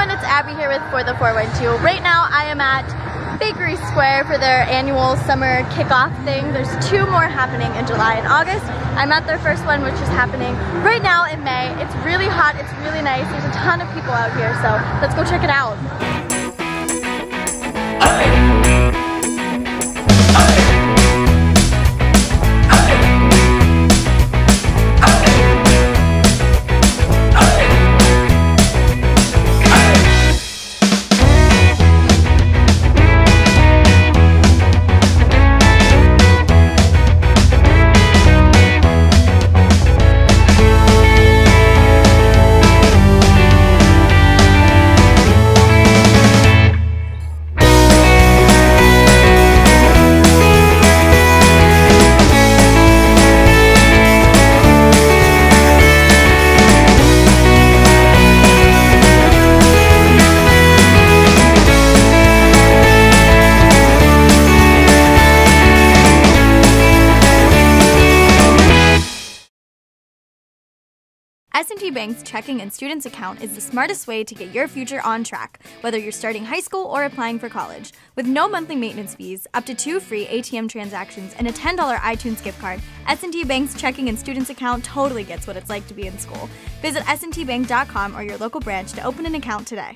everyone, it's Abby here with For the 412. Right now I am at Bakery Square for their annual summer kickoff thing. There's 2 more happening in July and August. I'm at their first one, which is happening right now in May. It's really hot, it's really nice. There's a ton of people out here, so let's go check it out. S&T Bank's checking and students account is the smartest way to get your future on track, whether you're starting high school or applying for college. With no monthly maintenance fees, up to 2 free ATM transactions, and a $10 iTunes gift card, S&T Bank's checking and students account totally gets what it's like to be in school. Visit stbank.com or your local branch to open an account today.